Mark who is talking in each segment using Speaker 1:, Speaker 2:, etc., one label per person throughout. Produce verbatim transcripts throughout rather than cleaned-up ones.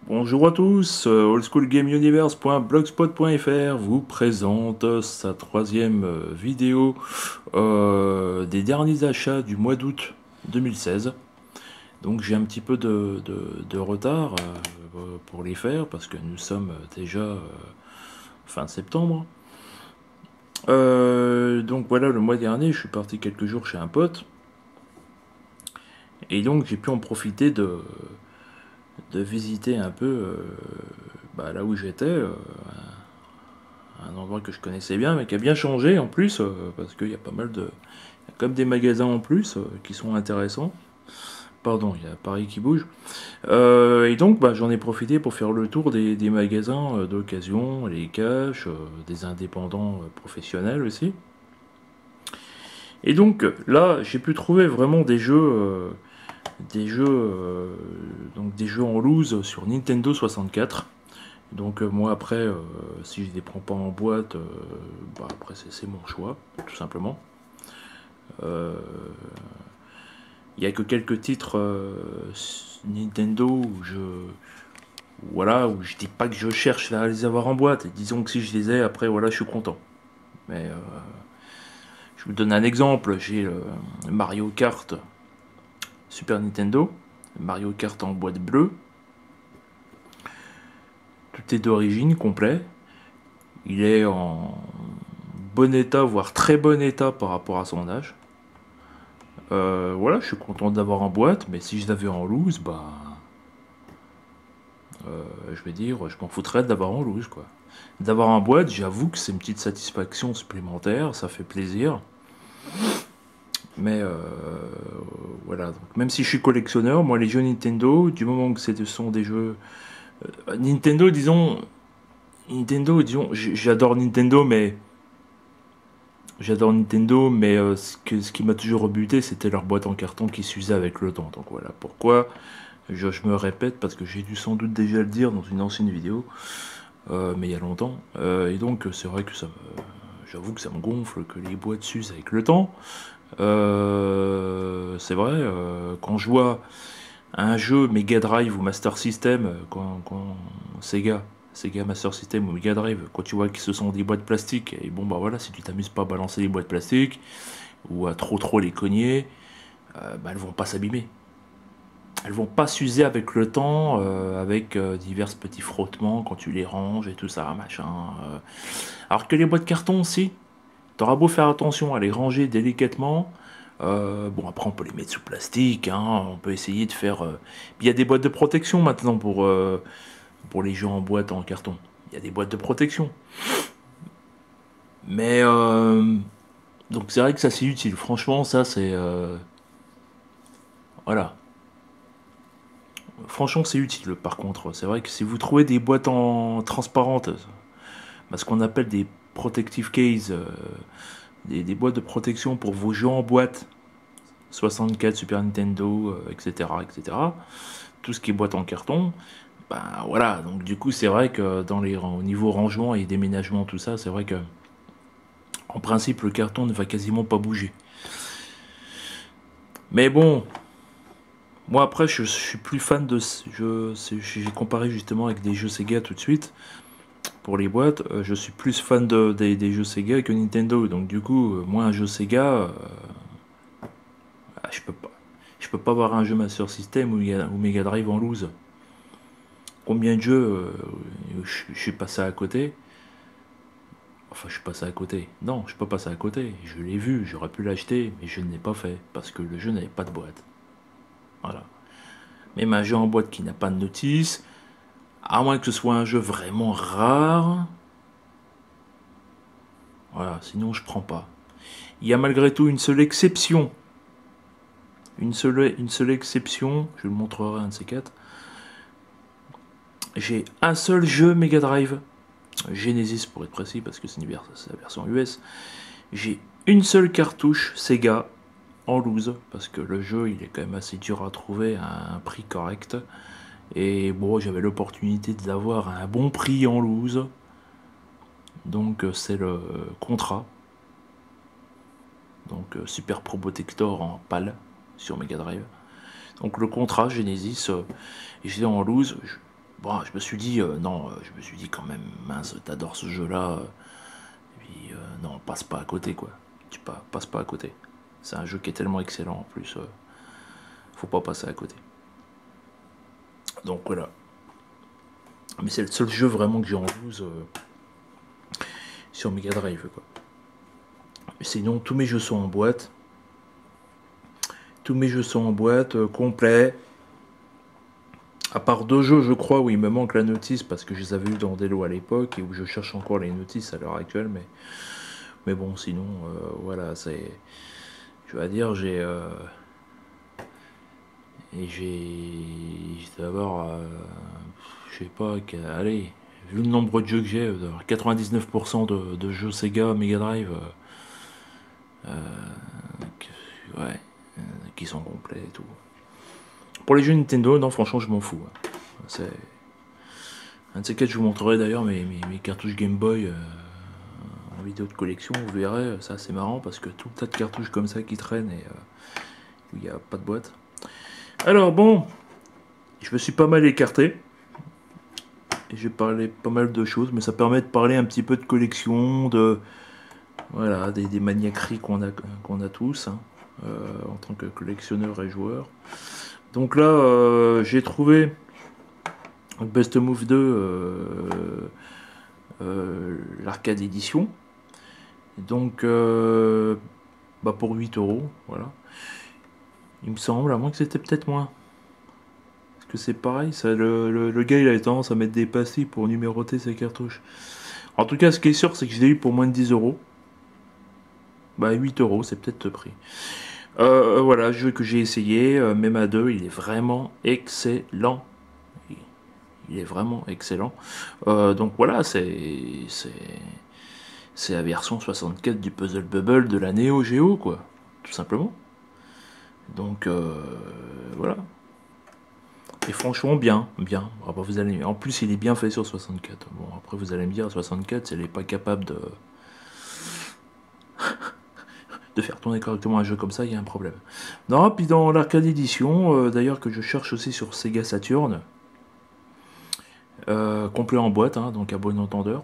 Speaker 1: Bonjour à tous, euh, oldschoolgameuniverse point blogspot point f r vous présente sa troisième euh, vidéo euh, des derniers achats du mois d'août deux mille seize. Donc j'ai un petit peu de, de, de retard euh, pour les faire parce que nous sommes déjà euh, fin septembre. Euh, donc voilà, le mois dernier, je suis parti quelques jours chez un pote. Et donc j'ai pu en profiter de, de visiter un peu euh, bah, là où j'étais. Euh, un endroit que je connaissais bien, mais qui a bien changé en plus, euh, parce qu'il y a pas mal de... Il y a comme des magasins en plus euh, qui sont intéressants. Pardon, il y a Paris qui bouge. Euh, et donc, bah, j'en ai profité pour faire le tour des, des magasins euh, d'occasion, les caches, euh, des indépendants euh, professionnels aussi. Et donc, là, j'ai pu trouver vraiment des jeux... Euh, des jeux euh, donc des jeux en loose sur Nintendo soixante-quatre. Donc euh, moi après, euh, si je les prends pas en boîte, euh, bah, après c'est mon choix, tout simplement. Il euh, n'y a que quelques titres euh, Nintendo où je, voilà, où je dis pas que je cherche à les avoir en boîte. Et disons que si je les ai, après voilà, je suis content. Mais euh, je vous donne un exemple. J'ai le Mario Kart Super Nintendo, Mario Kart en boîte bleue. Tout est d'origine, complet. Il est en bon état, voire très bon état par rapport à son âge. Euh, voilà, je suis content d'avoir en boîte, mais si je l'avais en loose, bah, euh, je vais dire, je m'en foutrais d'avoir en loose, quoi. D'avoir en boîte, j'avoue que c'est une petite satisfaction supplémentaire, ça fait plaisir. Mais euh, voilà, donc, même si je suis collectionneur, moi les jeux Nintendo, du moment que ce sont des jeux euh, Nintendo, disons, Nintendo, disons, j'adore Nintendo, mais J'adore Nintendo, mais euh, ce, que, ce qui m'a toujours rebuté, c'était leur boîte en carton qui s'usait avec le temps. Donc voilà pourquoi je, je me répète, parce que j'ai dû sans doute déjà le dire dans une ancienne vidéo, euh, mais il y a longtemps. Euh, et donc c'est vrai que ça me, j'avoue que ça me gonfle que les boîtes s'usent avec le temps. Euh, c'est vrai, euh, quand je vois un jeu Mega Drive ou Master System, quand, quand Sega Sega Master System ou Mega Drive, quand tu vois que ce sont des boîtes plastiques, et bon bah voilà, si tu t'amuses pas à balancer les boîtes plastiques, ou à trop trop les cogner, euh, bah elles vont pas s'abîmer. Elles vont pas s'user avec le temps, euh, avec euh, divers petits frottements quand tu les ranges et tout ça, machin. Euh. Alors que les boîtes carton, si, t'auras beau faire attention à les ranger délicatement, euh, bon après on peut les mettre sous plastique, hein, on peut essayer de faire... euh, Il y a des boîtes de protection maintenant pour... Euh, pour les jeux en boîte en carton. Il y a des boîtes de protection. Mais euh, donc c'est vrai que ça c'est utile. Franchement, ça c'est euh, voilà. Franchement, c'est utile. Par contre, c'est vrai que si vous trouvez des boîtes en transparentes, bah, ce qu'on appelle des protective cases, euh, des, des boîtes de protection pour vos jeux en boîte, soixante-quatre, Super Nintendo, euh, et cetera, et cetera. Tout ce qui est boîte en carton, ben voilà. Donc du coup, c'est vrai que dans les au niveau rangement et déménagement, tout ça, c'est vrai que en principe, le carton ne va quasiment pas bouger. Mais bon, moi après, je, je suis plus fan de... J'ai comparé justement avec des jeux Sega tout de suite. Pour les boîtes, euh, je suis plus fan de, des, des jeux Sega que Nintendo. Donc du coup, euh, moi un jeu Sega, euh, je peux pas. Je peux pas avoir un jeu Master System ou, ou Mega Drive en loose. Combien de jeux euh, je, je suis passé à côté? Enfin, je suis passé à côté. Non, je suis pas passé à côté. Je l'ai vu, j'aurais pu l'acheter, mais je ne l'ai pas fait parce que le jeu n'avait pas de boîte. Voilà. Même un jeu en boîte qui n'a pas de notice, à moins que ce soit un jeu vraiment rare. Voilà, sinon je prends pas. Il y a malgré tout une seule exception. Une seule, une seule exception, je le montrerai un de ces quatre. J'ai un seul jeu Mega Drive, Genesis pour être précis, parce que c'est la version U S. J'ai une seule cartouche Sega en loose, parce que le jeu il est quand même assez dur à trouver à un prix correct. Et bon, j'avais l'opportunité de l'avoir à un bon prix en loose. Donc c'est le Contra. Donc Super Pro Protector en PAL sur Mega Drive. Donc le Contra Genesis, euh, je l'ai en loose. bon, je me suis dit, euh, non, euh, je me suis dit quand même, mince, t'adores ce jeu-là, euh, et puis, euh, non, passe pas à côté, quoi. Tu pas, passe pas à côté. C'est un jeu qui est tellement excellent, en plus, euh, faut pas passer à côté. Donc voilà. Mais c'est le seul jeu vraiment que j'ai en loose euh, sur Mega Drive, quoi. Sinon, tous mes jeux sont en boîte. Tous mes jeux sont en boîte, euh, complet. À part deux jeux, je crois, où il me manque la notice parce que je les avais eu dans des lots à l'époque et où je cherche encore les notices à l'heure actuelle. Mais, mais bon, sinon, euh, voilà, c'est. Je vais dire, j'ai. Euh, et j'ai. D'abord, euh, je sais pas, allez, vu le nombre de jeux que j'ai, quatre-vingt-dix-neuf pour cent de, de jeux Sega, Mega Drive, euh, euh, ouais, euh, qui sont complets et tout. Pour les jeux Nintendo, non, franchement, je m'en fous. Hein. C'est. Un de ces quatre, je vous montrerai d'ailleurs mes, mes, mes cartouches Game Boy euh, en vidéo de collection. Vous verrez, ça c'est marrant parce que tout le tas de cartouches comme ça qui traînent et euh, où il n'y a pas de boîte. Alors bon, je me suis pas mal écarté. Et j'ai parlé pas mal de choses, mais ça permet de parler un petit peu de collection, de voilà, des, des maniaqueries qu'on a, qu'on a tous hein, euh, en tant que collectionneur et joueur. Donc là, euh, j'ai trouvé Best Move deux, euh, euh, l'arcade édition. Donc, euh, bah pour huit euros, voilà. Il me semble, à moins que c'était peut-être moins. Parce que c'est pareil, ça, le, le, le gars il a tendance à mettre des pastilles pour numéroter ses cartouches. En tout cas, ce qui est sûr, c'est que je l'ai eu pour moins de dix euros. Bah huit euros, c'est peut-être le prix. Euh, voilà, jeu que j'ai essayé, euh, même à deux, il est vraiment excellent. Il est vraiment excellent. Euh, donc voilà, c'est c'est la version soixante-quatre du Puzzle Bubble de la Neo Geo, quoi, tout simplement. Donc euh, voilà. Et franchement bien, bien. Ah bah, vous allez... En plus il est bien fait sur soixante-quatre. Bon après vous allez me dire soixante-quatre, si elle n'est pas capable de de faire tourner correctement un jeu comme ça, il y a un problème. Non, puis dans l'arcade édition, euh, d'ailleurs que je cherche aussi sur Sega Saturn, euh, complet en boîte, hein, donc à bon entendeur.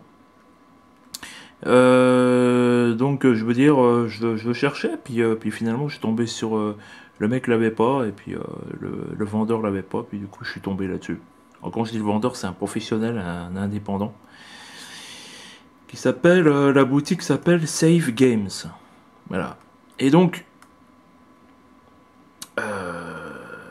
Speaker 1: Euh, donc je veux dire, euh, je, je le cherchais, puis, euh, puis finalement je suis tombé sur euh, le mec l'avait pas, et puis euh, le, le vendeur l'avait pas, puis du coup je suis tombé là-dessus. Alors quand je dis le vendeur, c'est un professionnel, un, indépendant, qui s'appelle, euh, la boutique s'appelle Save Games. Voilà. Et donc, euh,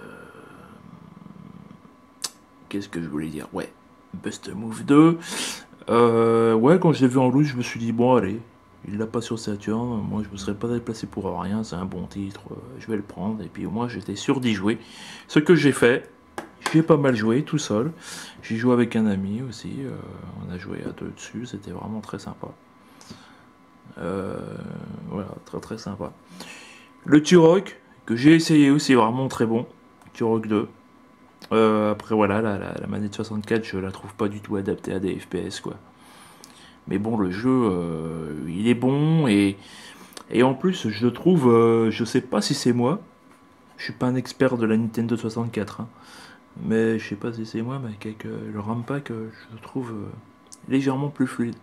Speaker 1: qu'est-ce que je voulais dire? Ouais, Bust Move deux. Euh, ouais, quand je l'ai vu en loose, je me suis dit, bon, allez, il l'a pas sur Saturn, moi je me serais pas déplacé pour rien, c'est un bon titre, euh, je vais le prendre, et puis au moins j'étais sûr d'y jouer. Ce que j'ai fait, j'ai pas mal joué tout seul, j'ai joué avec un ami aussi, euh, on a joué à deux dessus, c'était vraiment très sympa. Euh, voilà, très très sympa. Le Turok, que j'ai essayé aussi, vraiment très bon, Turok deux. Euh, après voilà, la, la, la manette soixante-quatre, je la trouve pas du tout adaptée à des F P S, quoi. Mais bon, le jeu, euh, il est bon et, et en plus, je trouve, euh, je sais pas si c'est moi, je suis pas un expert de la Nintendo soixante-quatre, hein, mais je sais pas si c'est moi, mais avec euh, le RAM pack, euh, je le trouve euh, légèrement plus fluide.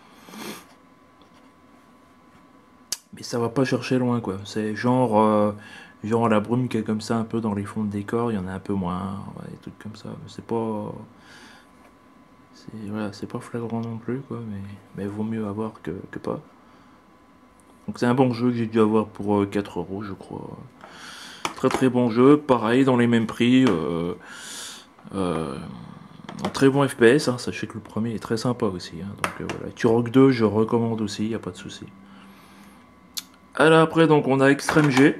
Speaker 1: Mais ça va pas chercher loin, quoi. C'est genre, euh, genre la brume qui est comme ça un peu dans les fonds de décor, il y en a un peu moins, ouais, des trucs comme ça. Mais c'est pas, c'est voilà, c'est pas flagrant non plus, quoi. Mais, mais vaut mieux avoir que, que pas. Donc c'est un bon jeu que j'ai dû avoir pour euh, quatre euros, je crois. Très très bon jeu, pareil, dans les mêmes prix. Euh, euh, un très bon F P S, hein, sachez que le premier est très sympa aussi. Hein, donc euh, voilà. Turok deux, je recommande aussi, il n'y a pas de souci. Alors après, donc on a Extreme G.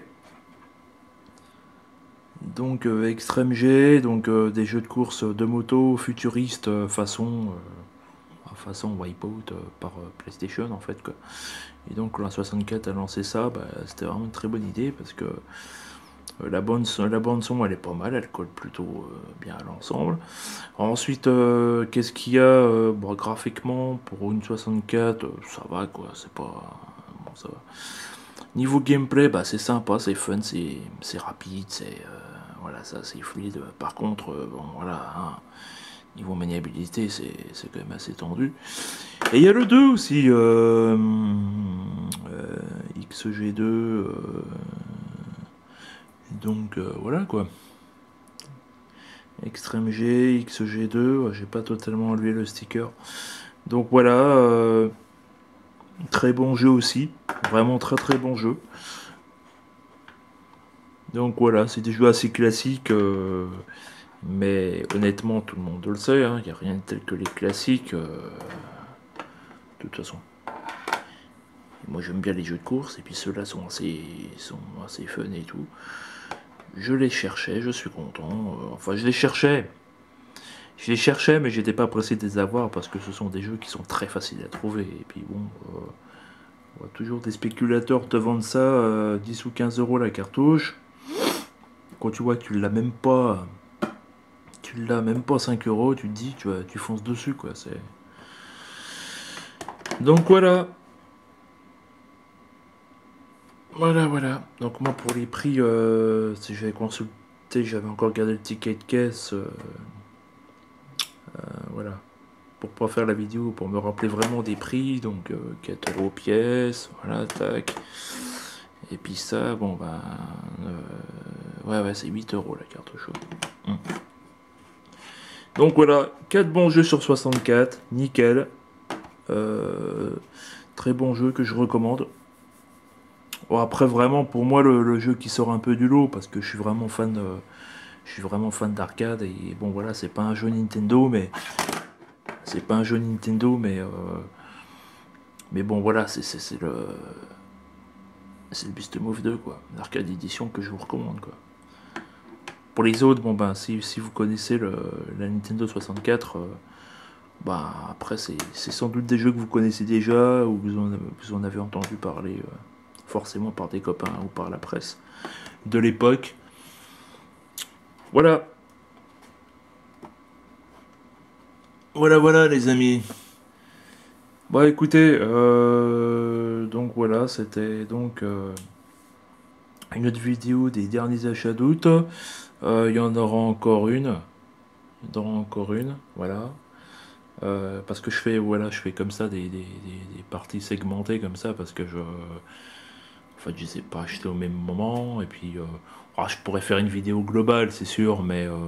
Speaker 1: Donc euh, Extreme G, donc euh, des jeux de course de moto futuristes euh, façon, euh, façon Wipeout euh, par euh, PlayStation en fait, quoi. Et donc quand la soixante-quatre a lancé ça, bah, c'était vraiment une très bonne idée parce que euh, la, bande, la bande son elle est pas mal, elle colle plutôt euh, bien à l'ensemble. Ensuite, euh, qu'est-ce qu'il y a euh, bon, graphiquement pour une soixante-quatre, euh, ça va quoi, c'est pas. Bon, ça va. Niveau gameplay, bah, c'est sympa, c'est fun, c'est rapide, c'est. Euh, voilà, ça c'est fluide. Par contre, euh, bon voilà. Hein, niveau maniabilité, c'est quand même assez tendu. Et il y a le deux aussi, euh, euh, X G deux, euh, donc euh, voilà quoi. Extreme G, X G deux, j'ai pas totalement enlevé le sticker. Donc voilà, euh, très bon jeu aussi, vraiment très très bon jeu. Donc voilà, c'est des jeux assez classiques, euh, mais honnêtement tout le monde le sait, il hein, n'y a rien de tel que les classiques, euh, de toute façon. Et moi j'aime bien les jeux de course, et puis ceux-là sont assez, sont assez fun et tout. Je les cherchais, je suis content, euh, enfin je les cherchais. Je les cherchais, mais j'étais pas pressé de les avoir parce que ce sont des jeux qui sont très faciles à trouver. Et puis bon, euh, on voit toujours des spéculateurs te vendent ça euh, dix ou quinze euros la cartouche. Quand tu vois que tu l'as même pas, tu l'as même pas cinq euros, tu te dis, tu, vois, tu fonces dessus quoi. C'est donc voilà. Voilà, voilà. Donc moi pour les prix, euh, si j'avais consulté, j'avais encore gardé le ticket de caisse. Euh, euh, voilà. Pour pas faire la vidéo, pour me rappeler vraiment des prix, donc euh, quatre euros pièce, voilà, tac. Et puis ça, bon bah, euh, ouais, ouais, c'est huit euros la carte chaude. Hum. Donc voilà, quatre bons jeux sur soixante-quatre, nickel. Euh, très bon jeu que je recommande. Bon, après vraiment pour moi le, le jeu qui sort un peu du lot, parce que je suis vraiment fan de, je suis vraiment fan d'arcade, et bon voilà, c'est pas un jeu Nintendo, mais c'est pas un jeu Nintendo, mais euh, mais bon voilà, c'est le c'est le Beast Move deux quoi, l'arcade édition que je vous recommande quoi. Pour les autres, bon ben si, si vous connaissez le, la Nintendo soixante-quatre, euh, bah après c'est sans doute des jeux que vous connaissez déjà, ou vous en, vous en avez entendu parler euh, forcément par des copains ou par la presse de l'époque. Voilà. Voilà, voilà les amis. Bon écoutez, euh, donc voilà, c'était donc euh, une autre vidéo des derniers achats d'août. Euh, il y en aura encore une. Il y en aura encore une, voilà. Euh, parce que je fais, voilà, je fais comme ça des, des, des, des parties segmentées comme ça, parce que je... En fait, je les ai pas achetés au même moment, et puis... Euh, oh, je pourrais faire une vidéo globale, c'est sûr, mais... Euh,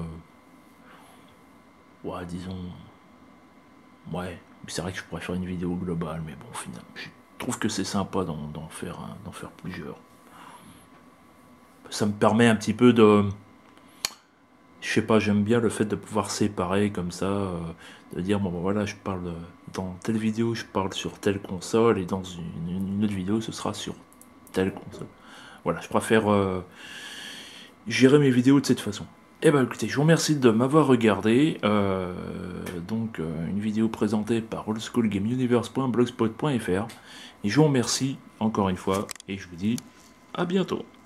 Speaker 1: ouais, disons... Ouais, c'est vrai que je pourrais faire une vidéo globale, mais bon, finalement, je trouve que c'est sympa d'en faire, d'en faire plusieurs. Ça me permet un petit peu de... Je sais pas, j'aime bien le fait de pouvoir séparer comme ça, euh, de dire, bon, ben voilà, je parle de, dans telle vidéo, je parle sur telle console, et dans une, une autre vidéo, ce sera sur telle console. Voilà, je préfère euh, gérer mes vidéos de cette façon. Eh ben écoutez, je vous remercie de m'avoir regardé. Euh, donc euh, une vidéo présentée par oldschoolgameuniverse point blogspot point fr. Et je vous remercie encore une fois et je vous dis à bientôt.